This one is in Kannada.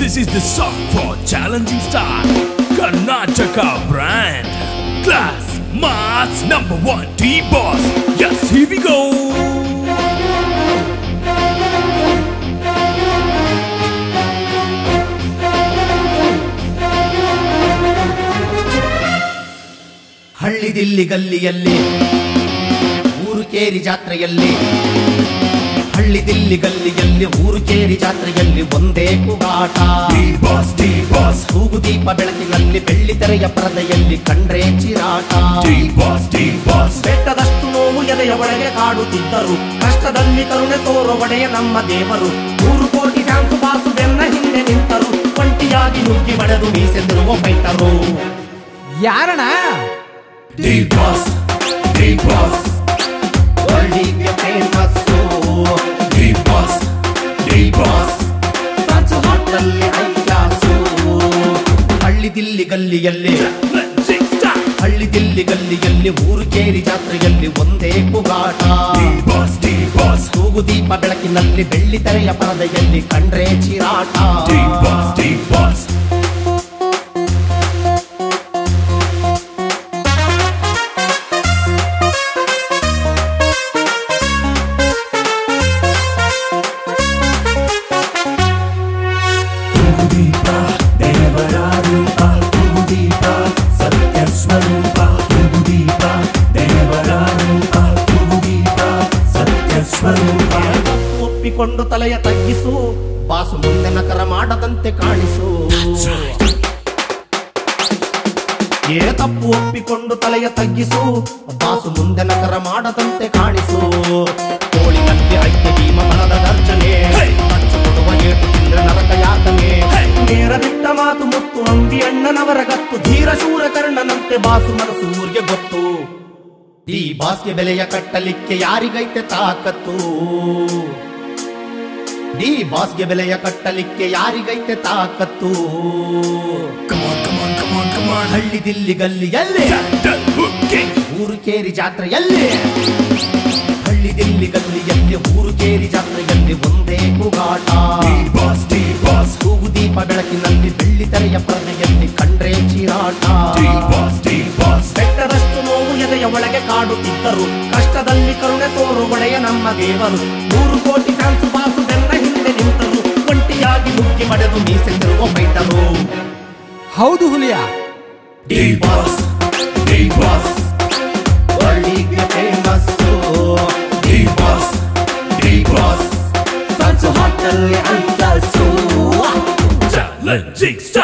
This is the song for challenging star Karnataka brand. Class Mass #1 D-Boss. Yes, here we go. ಹಳ್ಳಿ ದಿಲ್ಲಿ ಗಲ್ಲಿಯಲ್ಲಿ ಊರು ಕೇರಿ ಜಾತ್ರೆಯಲ್ಲಿ ಹಳ್ಳಿ ದಿಲ್ಲಿ ಗಲ್ಲಿಯಲ್ಲಿ ಊರು ಕೇರಿ ಜಾತ್ರೆಯಲ್ಲಿ ಒಂದೇ ಕೂಗಾಟ D-Boss, D-Boss, ತೂಗು ದೀಪ ಬೆಳಕಿನಲ್ಲಿ ಬೆಳ್ಳಿ ತೆರೆಯ ಪರದೆಯಲ್ಲಿ ಕಂಡ್ರೆ ಚಿರಾಟ D-Boss, D-Boss. ಬೆಟ್ಟದಷ್ಟು ನೋವು ಎದೆಯ ಒಳಗೆ ಕಾಡುತ್ತಿದ್ದರು, ಕಷ್ಟದಲ್ಲಿ ಕರುಣೆ ತೋರೋ ಒಡೆಯ ನಮ್ಮ ದೇವರು. 100 ಕೋಟಿ ಫ್ಯಾನ್ಸು ಬಾಸು ಬೆನ್ನ ಹಿಂದೆ ನಿಂತರು, ಒಂಟಿಯಾಗಿ ನುಗ್ಗಿ ಬಡೆದು ಮೀಸೆದಿರುವ ಫೈಟರು. ಯಾರಣ್ಣ? D-Boss, D-Boss, ಒಳ್ಳಿಗೆ ಫೇಮಸ್ಸು D-Boss, D-Boss. ಫ್ಯಾನ್ಸು ಹಾಟ್ನಲ್ಲಿ ಐಕ್ಯಾಸು. ಹಳ್ಳಿ ದಿಲ್ಲಿ ಗಲ್ಲಿಯಲ್ಲಿ ಹಳ್ಳಿ ದಿಲ್ಲಿ ಗಲ್ಲಿಯಲ್ಲಿ ಊರು ಕೇರಿ ಜಾತ್ರೆಯಲ್ಲಿ ಒಂದೇ ಕೂಗಾಟ D-Boss, D-Boss, ತೂಗು ದೀಪ ಬೆಳಕಿನಲ್ಲಿ ಬೆಳ್ಳಿ ತೆರೆಯ ಪರದೆಯಲ್ಲಿ ಕಂಡ್ರೆ ಚಿರಾಟ D-Boss, D-Boss. ಒಪ್ಪಿಕೊಂಡು ತಲೆಯ ತಗ್ಗಿಸು, ಬಾಸು ಮುಂದೆ ನಕರ ಮಾಡದಂತೆ ಕಾಣಿಸು. ತಪ್ಪು ಒಪ್ಪಿಕೊಂಡು ತಲೆಯ ತಗ್ಗಿಸು, ಬಾಸು ಮುಂದೆ ನಕರ ಮಾಡದಂತೆ ಕಾಣಿಸು. ತೋಳಿನಲ್ಲಿ ಐಕ್ಯ ಭೀಮ ಮನದ ಗರ್ಜನೆ, ಖರ್ಚು ಕೊಡುವ ಏಟು ತಿಂದ್ರ ನರಕ ಯಾತನೆ. ನೇರ ಬಿಟ್ಟ ಮಾತು ಮುತ್ತು ಅಂಬಿ ಅಣ್ಣನವರ ಗತ್ತು, ಧೀರ ಶೂರ ಕರ್ಣನಂತೆ ಬಾಸು ಮನಸ್ಸು ಊರಿಗೆ ಗೊತ್ತು. ಈ ಬಾಸ್ಗೆ ಬೆಲೆಯ ಕಟ್ಟಲಿಕ್ಕೆ ಯಾರಿಗೈತೆ ತಾಕತ್ತು, ಡಿ ಬಾಸ್ಗೆ ಬೆಲೆಯ ಕಟ್ಟಲಿಕ್ಕೆ ಯಾರಿಗೈತೆ ತಾಕತ್ತು. ಹಳ್ಳಿ ದಿಲ್ಲಿ ಗಲ್ಲಿಯಲ್ಲಿ ಊರು ಕೇರಿ ಜಾತ್ರೆಯಲ್ಲಿ ಹಳ್ಳಿ ದಿಲ್ಲಿ ಗಲ್ಲಿಯಲ್ಲಿ ಊರು ಕೇರಿ ಜಾತ್ರೆಯಲ್ಲಿ ಒಂದೇ ಕೂಗಾಟ D-Boss, D-Boss, ತೂಗು ದೀಪ ಬೆಳಕಿನಲ್ಲಿ ಬೆಳ್ಳಿ ತೆರೆಯ ಪರದೆಯಲ್ಲಿ ಕಂಡ್ರೆ ಚಿರಾಟ D-Boss, D-Boss. ಬೆಟ್ಟದಷ್ಟು ನೋವು ಎದೆಯ ಒಳಗೆ ಕಾಡುತ್ತಿದ್ದರು, ಕಷ್ಟದಲ್ಲಿ ಕರುಣೆ ತೋರು ಒಡೆಯ ನಮ್ಮ ದೇವರು. 100 ಕೋಟಿ ಫ್ಯಾನ್ಸು ಬಾಸು ಬೆನ್ನ ಹಿಂದೆ ನಿಂತರು, ಒಂಟಿಯಾಗಿ ನುಗ್ಗಿ ಬಡೆದು ಮೀಸೆದಿರುವ ಫೈಟರು. ಹೌದು ಹುಲಿಯ. D-Boss, D-Boss, ಒಳ್ಳಿಗೆ ಫೇಮಸ್ಸು D-Boss, D-Boss. ಫ್ಯಾನ್ಸು ಹಾಟಲ್ಲಿ ಐಕ್ಯಾಸು. Challenging star.